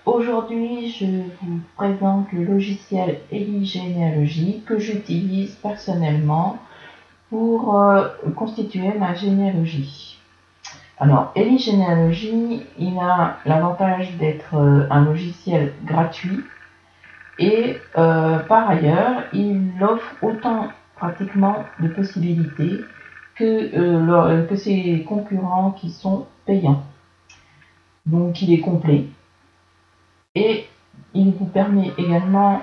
Aujourd'hui, je vous présente le logiciel Eli que j'utilise personnellement pour constituer ma généalogie. Alors, Eli il a l'avantage d'être un logiciel gratuit et par ailleurs, il offre autant pratiquement de possibilités que ses concurrents qui sont payants. Donc, il est complet. Et il vous permet également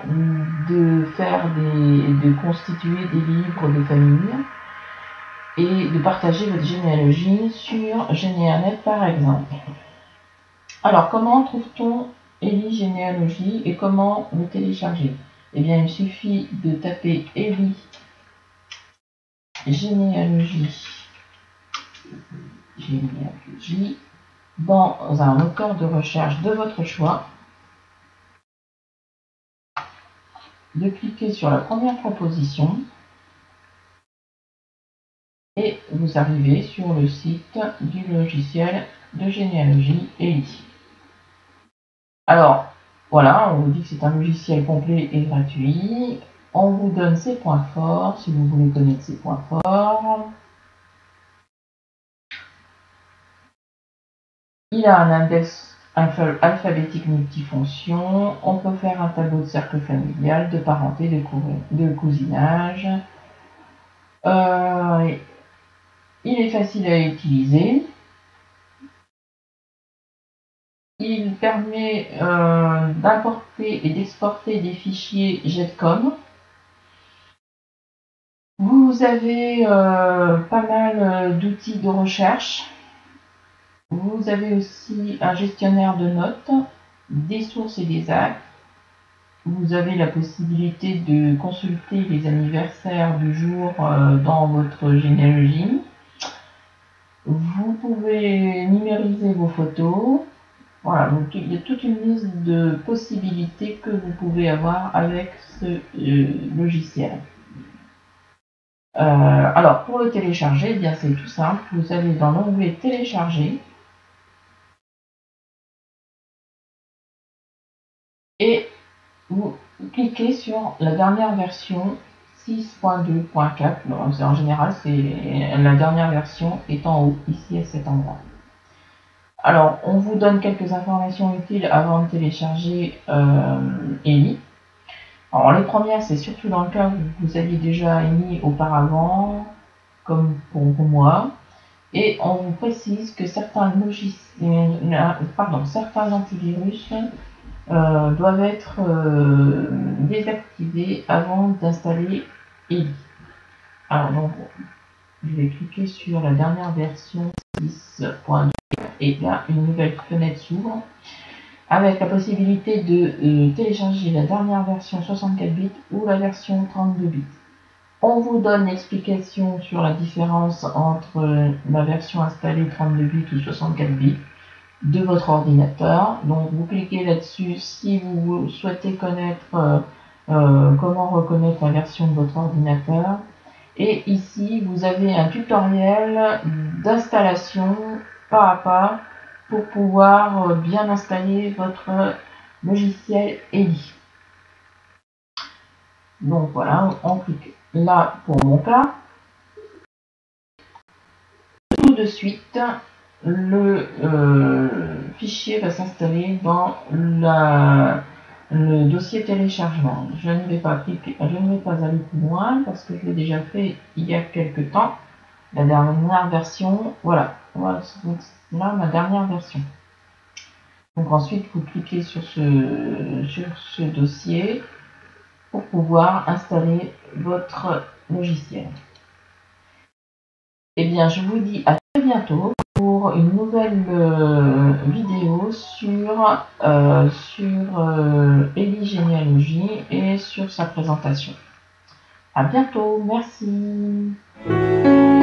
de constituer des livres de famille et de partager votre généalogie sur Généanet par exemple. Alors comment trouve-t-on Eli Généalogie et comment le télécharger? Eh bien il suffit de taper Eli Généalogie dans un moteur de recherche de votre choix, de cliquer sur la première proposition et vous arrivez sur le site du logiciel de généalogie Eli. Alors, voilà, on vous dit que c'est un logiciel complet et gratuit. On vous donne ses points forts, si vous voulez connaître ses points forts. Il a un index alphabétique multifonction. On peut faire un tableau de cercle familial, de parenté, de cousinage. Il est facile à utiliser. Il permet d'importer et d'exporter des fichiers GEDCOM. Vous avez pas mal d'outils de recherche. Vous avez aussi un gestionnaire de notes, des sources et des actes. Vous avez la possibilité de consulter les anniversaires du jour dans votre généalogie. Vous pouvez numériser vos photos. Voilà, donc il y a toute une liste de possibilités que vous pouvez avoir avec ce logiciel. Alors, pour le télécharger, eh bien c'est tout simple. Vous allez dans l'onglet Télécharger et vous cliquez sur la dernière version 6.2.4. En général, la dernière version est en haut, ici à cet endroit. Alors, on vous donne quelques informations utiles avant de télécharger Eli. Alors, les premières, c'est surtout dans le cas où vous aviez déjà Eli auparavant, comme pour moi. Et on vous précise que certains antivirus doivent être désactivés avant d'installer Eli. Alors donc, je vais cliquer sur la dernière version 6.2 et là une nouvelle fenêtre s'ouvre avec la possibilité de télécharger la dernière version 64 bits ou la version 32 bits. On vous donne l'explication sur la différence entre la version installée 32 bits ou 64 bits de votre ordinateur. Donc vous cliquez là-dessus si vous souhaitez connaître comment reconnaître la version de votre ordinateur. Et ici, vous avez un tutoriel d'installation pas à pas pour pouvoir bien installer votre logiciel Eli. Donc voilà, on clique là pour mon cas. Tout de suite, le fichier va s'installer dans le dossier téléchargement. Je ne vais pas aller plus loin parce que je l'ai déjà fait il y a quelques temps. La dernière version, voilà là ma dernière version. Donc ensuite vous cliquez sur ce dossier pour pouvoir installer votre logiciel. Eh bien je vous dis à très bientôt pour une nouvelle vidéo sur Eli Généalogie et sur sa présentation. À bientôt, merci.